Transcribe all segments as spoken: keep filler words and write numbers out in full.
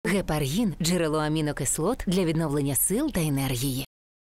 Гепаргін – джерело амінокислот для відновлення сил та енергії.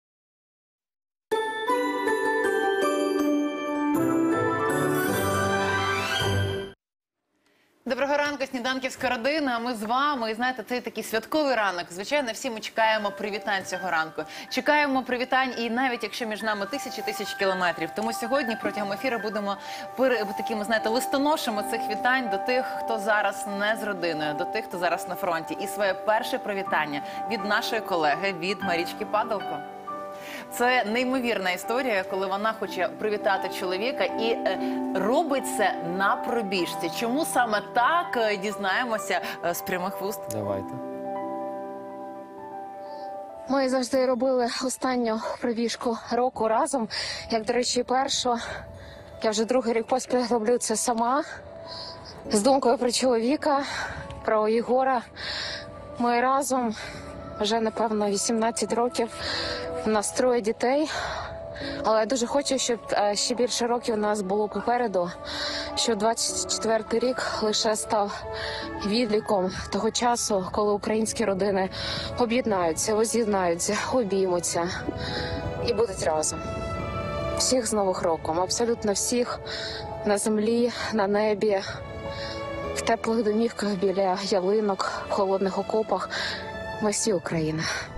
Доброго ранку, сніданківська родина. Ми з вами. І знаєте, це такий святковий ранок. Звичайно, всі ми чекаємо привітань цього ранку. Чекаємо привітань і навіть якщо між нами тисячі тисяч кілометрів. Тому сьогодні протягом ефіру будемо такими, знаєте, листоношами цих вітань до тих, хто зараз не з родиною, до тих, хто зараз на фронті. І своє перше привітання від нашої колеги, від Марічки Падалко. Це неймовірна історія, коли вона хоче привітати чоловіка і е, робить це на пробіжці. Чому саме так, е, дізнаємося е, з прямих вуст. Давайте. Ми завжди робили останню пробіжку року разом. Як, до речі, першу. Я вже другий рік поспіль роблю це сама. З думкою про чоловіка, про Єгора. Ми разом вже, напевно, вісімнадцять років. У нас троє дітей, але я дуже хочу, щоб ще більше років у нас було попереду, що двадцять четвертий рік лише став відліком того часу, коли українські родини об'єднаються, воз'єднаються, обіймуться і будуть разом. Всіх з Новим роком, абсолютно всіх, на землі, на небі, в теплих домівках біля ялинок, в холодних окопах. Ми всі Україна.